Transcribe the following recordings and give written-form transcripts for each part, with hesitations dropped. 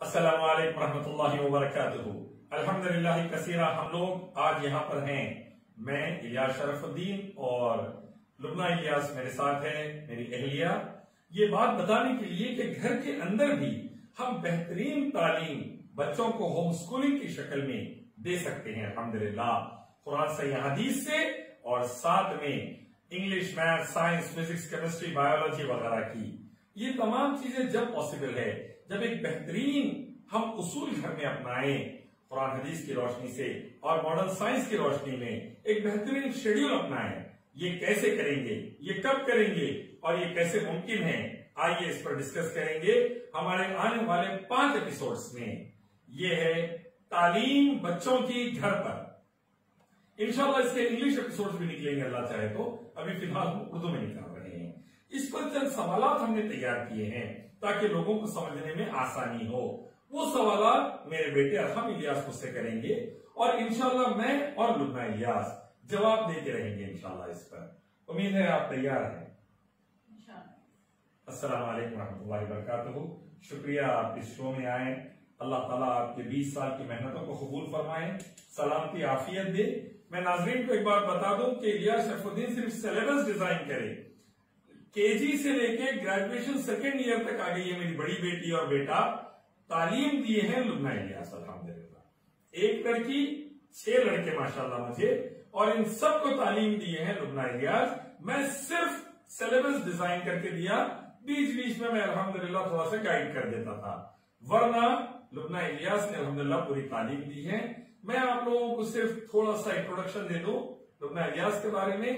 السلام علیکم ورحمۃ اللہ وبرکاتہ۔ الحمدللہ کثیرہ ہم لوگ آج یہاں پر ہیں، میں الیاس شرف الدین اور لبنہ الیاس میرے ساتھ ہے، میری اہلیہ، یہ بات بتانے کے لیے کہ گھر کے اندر بھی ہم بہترین تعلیم بچوں کو ہوم سکولنگ کی شکل میں دے سکتے ہیں الحمدللہ، قرآن سے حدیث سے، اور ساتھ میں English, math, science, physics, chemistry, biology وغیرہ کی۔ یہ تمام چیزیں جب پاسبل ہے جب ایک بہترین ہم اصول گھر میں اپنائیں قرآن حدیث کی روشنی سے اور ماڈرن سائنس کی روشنی میں، ایک بہترین شیڈیول اپنائیں۔ یہ کیسے کریں گے، یہ کب کریں گے اور یہ کیسے ممکن ہے، آئیے اس پر ڈسکس کریں گے ہمارے آنے والے 5 ایپیسوڈز میں۔ یہ ہے تعلیم بچوں کی گھر پر۔ انشاءاللہ اس کے انگلش ایپیسوڈز بھی نکلیں گے اللہ چاہے تو، ابھی فی الحال ہم اردو میں نکال رہے ہیں۔ اس پر چند سوالات ہم نے تیار کیے ہیں تاکہ لوگوں کو سمجھنے میں آسانی ہو۔ وہ سوالات میرے بیٹے ارحم الیاس مجھ سے کریں گے اور انشاءاللہ میں اور لبنہ الیاس جواب دیتے رہیں گے انشاءاللہ اس پر۔ امید ہے آپ تیار ہیں۔ السلام علیکم ورحمۃ اللہ وبرکاتہ۔ شکریہ آپ اس شو میں آئیں۔ اللہ تعالیٰ آپ کے 20 سال کی محنتوں کو قبول فرمائیں، سلامتی عافیت دے۔ میں ناظرین کو ایک بات بتا دوں کہ الیاس شرف الدین صرف سلیبس ڈیزائن کرے، KG سے لے کے گریجویشن 2nd ایئر تک آ گئی ہے میری بڑی بیٹی اور بیٹا، تعلیم دیے ہیں لبنہ الیاس الحمدللہ۔ 1 لڑکی 6 لڑکے ماشاءاللہ مجھے، اور ان سب کو تعلیم دیے ہیں لبنہ الیاس۔ میں صرف سلیبس ڈیزائن کر کے دیا، بیچ میں الحمدللہ تھوڑا سا گائیڈ کر دیتا تھا، ورنہ لبنہ الیاس نے الحمدللہ پوری تعلیم دی ہے۔ میں آپ لوگوں کو صرف تھوڑا سا انٹروڈکشن دے دوں لبنہ الیاس کے بارے میں۔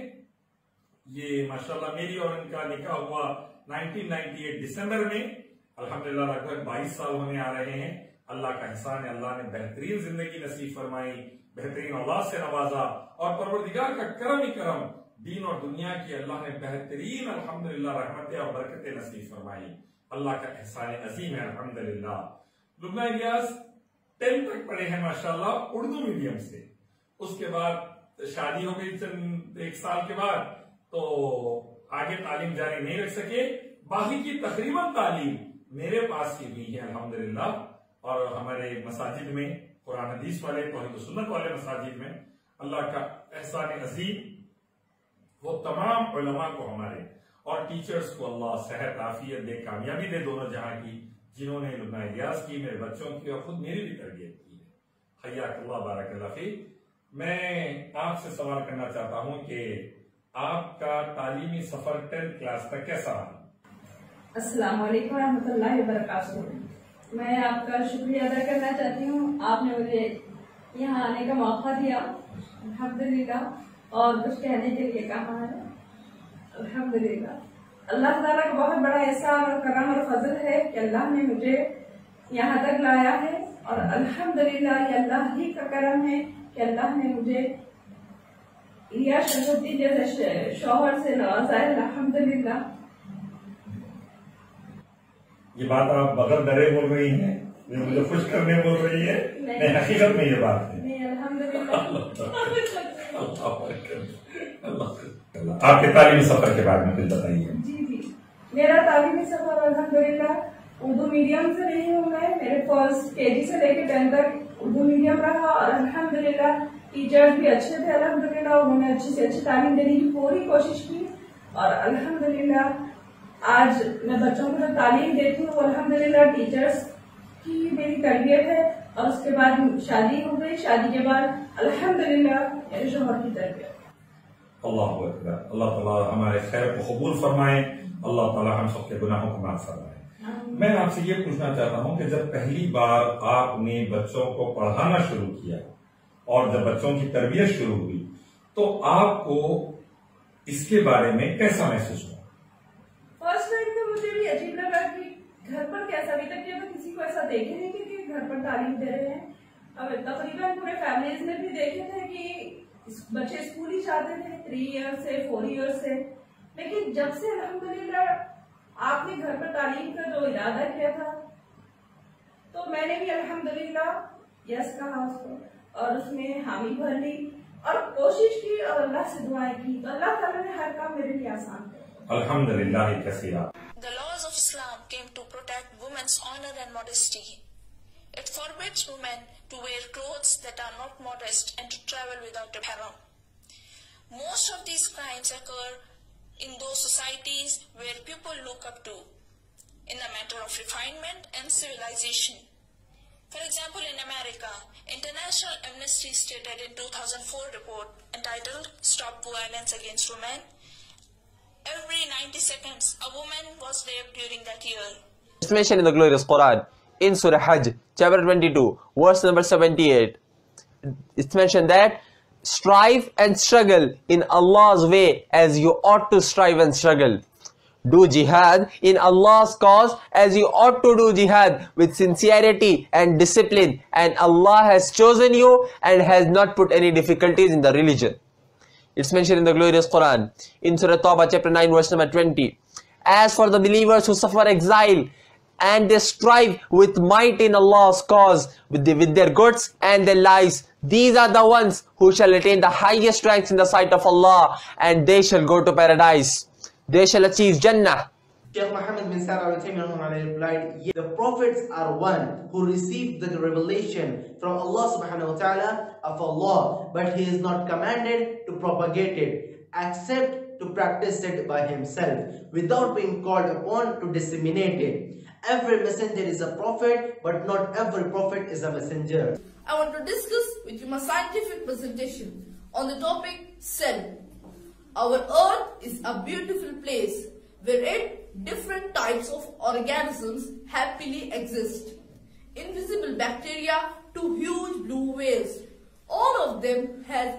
یہ ماشاءاللہ میری اور ان کا نکاح ہوا 1998 دسمبر میں، الحمدللہ لگ بھگ 22 سال ہونے آ رہے ہیں۔ اللہ کا احسان ہے، اللہ نے بہترین زندگی نصیب فرمائی، بہترین اولاد سے نوازا، اور پروردگار کا کرم ہی کرم، دین اور دنیا کی اللہ نے بہترین الحمدللہ رحمتیں اور برکتیں نصیب فرمائی۔ اللہ کا احسان عظیم ہے الحمدللہ۔ لبنہ الیاس 10 تک پڑھے ہیں ماشاءاللہ اردو میڈیم سے، اس کے بعد شادی ہو گئی 1 سال کے بعد، تو آگے تعلیم جاری نہیں رکھ سکے۔ باقی کی تقریباً تعلیم میرے پاس ہی ہوئی ہے الحمدللہ، اور ہمارے مساجد میں قرآن حدیث والے، توحید و سنت والے مساجد میں اللہ کا احسان عظیم، وہ تمام علماء کو ہمارے اور ٹیچرز کو اللہ صحت عافیت دے، کامیابی دے دونوں جہاں کی، جنہوں نے لبنہ الیاس کی، میرے بچوں کی اور خود میری بھی تربیت کی ہے۔ حیاک اللہ، بارک اللہ فیک۔ میں آپ سے سوال کرنا چاہتا ہوں کہ آپ کا تعلیمی سفر 10th کلاس تک کیسا رہا؟ السلام علیکم ورحمۃ اللہ وبرکاتہ۔ میں آپ کا شکریہ ادا کرنا چاہتی ہوں، آپ نے مجھے یہاں آنے کا موقع دیا الحمدللہ، اور کچھ کہنے کے لیے کہا ہے الحمدللہ۔ اللہ تعالیٰ کا بہت بڑا احسان اور کرم اور فضل ہے کہ اللہ نے مجھے یہاں تک لایا ہے، اور الحمدللہ یہ اللہ ہی کا کرم ہے کہ اللہ نے مجھے الیاس شرف الدین جیسے شوہر سے نوازا ہے الحمدللہ۔ یہ بات آپ بغیر ڈرے بول رہی ہیں، یہ مجھے خوش کرنے بول رہی ہے؟ نہیں، حقیقت میں یہ بات ہے۔ نہیں الحمدللہ۔ آپ کے تعلیمی سفر کے بارے میں کچھ بتائیے۔ جی، میرا تعلیمی سفر الحمدللہ اردو میڈیم سے نہیں ہوں میں، میرے فرسٹ KG سے لے کے 10 تک اردو میڈیم رہا، اور الحمدللہ ٹیچرز بھی اچھے تھے الحمدللہ، انہوں نے اچھی سے اچھی تعلیم دینے کی پوری کوشش کی، اور الحمدللہ آج میں بچوں کو جو تعلیم دیتی ہوں الحمدللہ ٹیچرز کی میری تربیت ہے، اور اس کے بعد شادی ہو گئی، شادی کے بعد الحمدللہ میرے شوہر کی تربیت۔ اللہ اکبر، اللہ تعالیٰ ہمارے خیر کو قبول فرمائے، اللہ تعالیٰ ہم سب کے گناہوں کو معاف فرمائے۔ میں آپ سے یہ پوچھنا چاہتا ہوں کہ جب پہلی بار آپ نے بچوں کو پڑھانا شروع کیا اور جب بچوں کی تربیت شروع ہوئی تو آپ کو اس کے بارے میں کیسا محسوس ہوا؟ فرسٹ ٹائم میں مجھے بھی عجیب لگا کہ گھر پر کیسا، ابھی تک میں کسی کو ایسا دیکھے نہیں کہ گھر پر تعلیم دے رہے ہیں۔ اب تقریباً پورے فیملیز میں بھی دیکھے تھے کہ بچے اسکول ہی جاتے تھے 3 ایئر سے 4 ایئر سے، لیکن جب سے الحمدللہ آپ نے گھر پر تعلیم کا جو ارادہ کیا تھا تو میں نے بھی الحمدللہ یس کہا اس کو، اور اس میں حامی بھر لی اور کوشش کی، اور اللہ سے دعائیں کی، تو اللہ تعالیٰ نے ہر کام میرے لیے آسان کیا الحمدللہ کثیرہ۔ The laws of Islam came to protect women's honor and modesty. It forbids women to wear clothes that are not modest and to travel without a haram. Most of these crimes occur in those societies where people look up to in a matter of refinement and civilization. For example, in America, International Amnesty stated in 2004 report entitled Stop Violence Against Women, every 90 seconds a woman was raped during that year. It's mentioned in the glorious Quran in Surah Hajj, chapter 22, verse number 78. It's mentioned that strive and struggle in Allah's way as you ought to strive and struggle. Do jihad in Allah's cause as you ought to do jihad with sincerity and discipline, and Allah has chosen you and has not put any difficulties in the religion. It's mentioned in the glorious Quran in Surah Tawbah chapter 9 verse number 20. As for the believers who suffer exile and they strive with might in Allah's cause with their goods and their lives, these are the ones who shall attain the highest ranks in the sight of Allah, and they shall go to paradise. They shall achieve Jannah. Shaykh Muhammad bin Salih al-Uthaymeen replied, the prophets are one who received the revelation from Allah subhanahu wa ta'ala of Allah, but he is not commanded to propagate it, except to practice it by himself, without being called upon to disseminate it. Every messenger is a prophet, but not every prophet is a messenger. I want to discuss with you my scientific presentation on the topic cell. Our earth is a beautiful place wherein different types of organisms happily exist. Invisible bacteria to huge blue whales. All of them have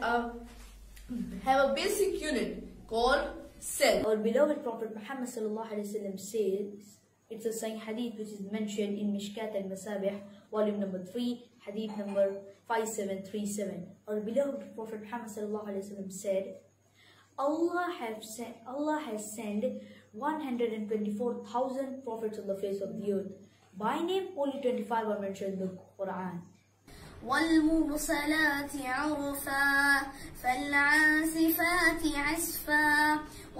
a basic unit called cell. Our beloved Prophet Muhammad says, it's a Sahih hadith which is mentioned in Mishkat al-Masabih, volume number 3, hadith number 5737. Our beloved Prophet Muhammad said, Allah has sent 124,000 prophets on the face of the earth. By name, only 25 are mentioned in the Quran. والمرسلات عرفا فالعاصفات عصفا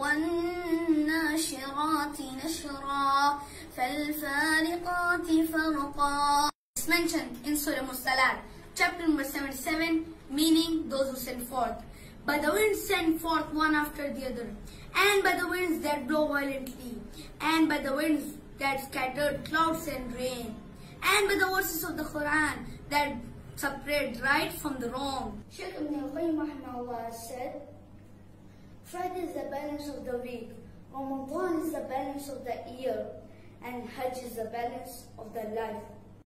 والناشرات Nashra فالفارقات فرقا. It's mentioned in Surah Mursalat, chapter number 77, meaning those who send forth. By the winds send forth one after the other, and by the winds that blow violently, and by the winds that scattered clouds and rain, and by the verses of the Quran that separate right from the wrong. Shaykh Ibn al-Qayyim rahimahullah said, Friday is the balance of the week, Ramadan is the balance of the year, and Hajj is the balance of the life.